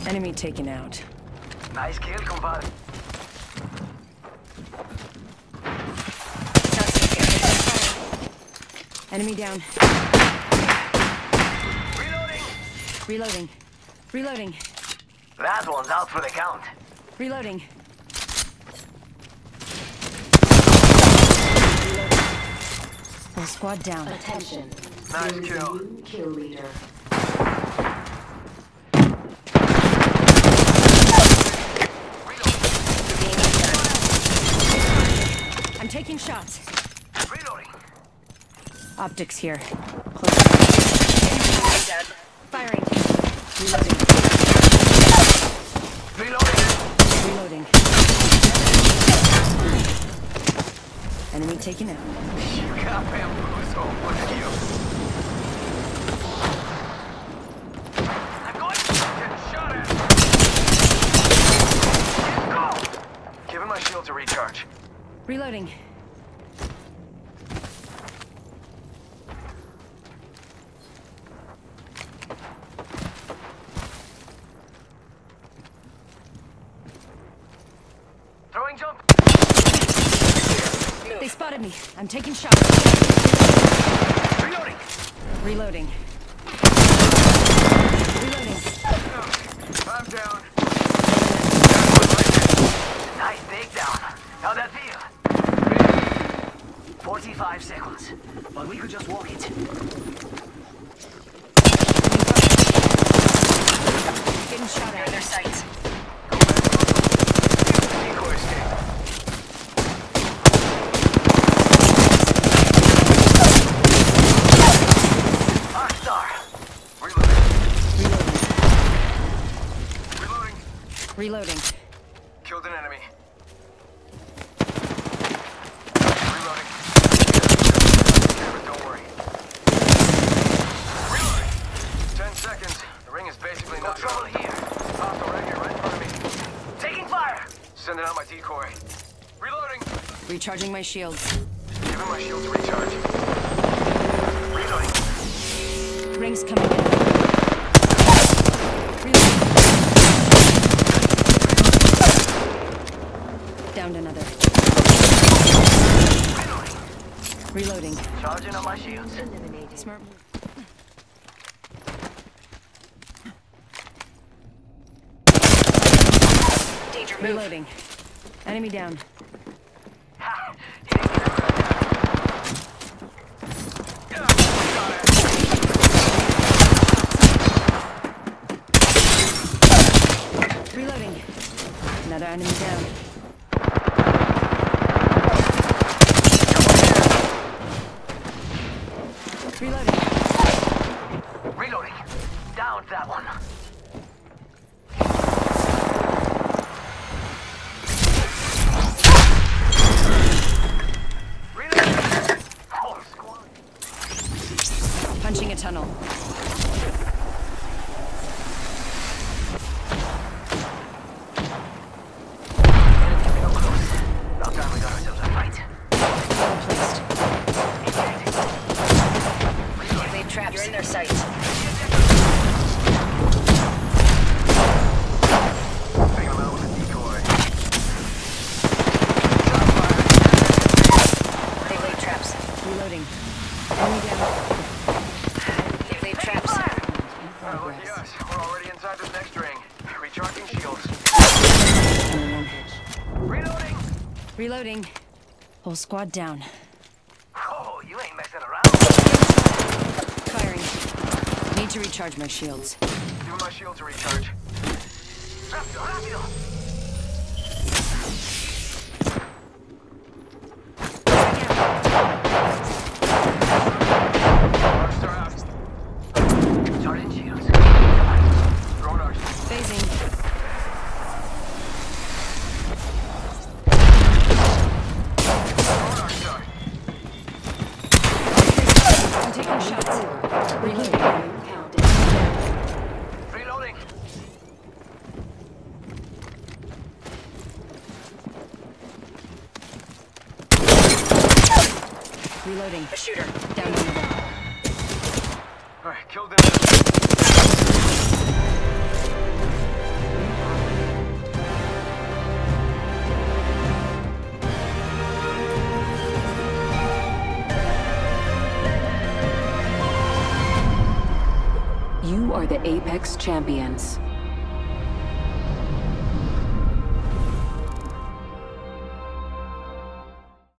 Enemy taken out. Nice kill, compadre. Enemy down. Reloading. Reloading. That one's out for the count. Reloading. Whole squad down. Attention. Nice kill. Kill leader. I'm taking shots. Reloading. Optics here. Close. Firing. Reloading. Reloading. Reloading. Enemy taken out. You got bamboozled. Look at you. I'm going to get shot at. Go. Giving my shield to recharge. Reloading. Throwing jump. They spotted me. I'm taking shots. Reloading. Reloading. Reloading. I'm down. Nice takedown. How'd that feel? 45 seconds. But we could just walk it. Getting shot at. Their sights. Decoy escape. Star. Reloading. Reloading. Killed an enemy. Reloading. Don't worry. Reloading. 10 seconds. The ring is basically no trouble here. Hostile right here, right in front of me. Taking fire. Sending out my decoy. Reloading. Recharging my shields. Giving my shield to recharge. Reloading. Rings coming in. Reloading. Downed another. Reloading. Reloading. Charging on my shields. Smart. Danger move. Reloading. Enemy down. Ha! Reloading. Another enemy down. Reloading. Reloading. Down that one. Reloading. Whole squad. Punching a tunnel. Real close. About time we got ourselves a fight. Placed. They've trapped. You're in their sights. Bring him out with a decoy. They laid traps. Reloading. Enemy down. They've laid traps. Look at us. We're already inside this next ring. Recharging shields. Reloading. Reloading. Whole squad down. Oh, you ain't messing around. Firing. Need to recharge my shields. Giving my shield to recharge. Rápido, rápido. Arcs are out. Charging shields. Throwing arcs. Phasing. Throwing arc star. I'm taking shots. Reloading. Reloading. Reloading. A shooter. Down another. Alright, killed him. are the Apex Champions.